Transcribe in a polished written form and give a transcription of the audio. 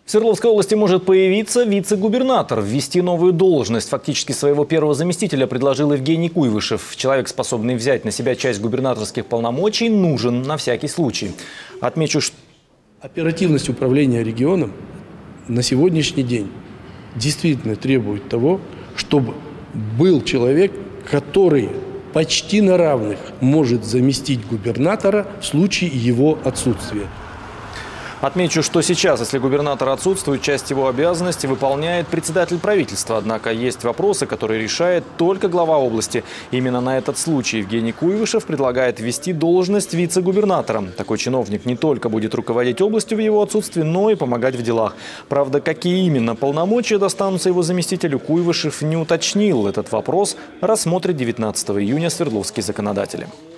В Свердловской области может появиться вице-губернатор. Ввести новую должность. Фактически своего первого заместителя предложил Евгений Куйвышев. Человек, способный взять на себя часть губернаторских полномочий, нужен на всякий случай. Отмечу, что оперативность управления регионом на сегодняшний день действительно требует того, чтобы был человек, который почти на равных может заместить губернатора в случае его отсутствия. Отмечу, что сейчас, если губернатор отсутствует, часть его обязанностей выполняет председатель правительства. Однако есть вопросы, которые решает только глава области. Именно на этот случай Евгений Куйвышев предлагает ввести должность вице-губернатора. Такой чиновник не только будет руководить областью в его отсутствии, но и помогать в делах. Правда, какие именно полномочия достанутся его заместителю, Куйвышев не уточнил. Этот вопрос рассмотрят 19 июня свердловские законодатели.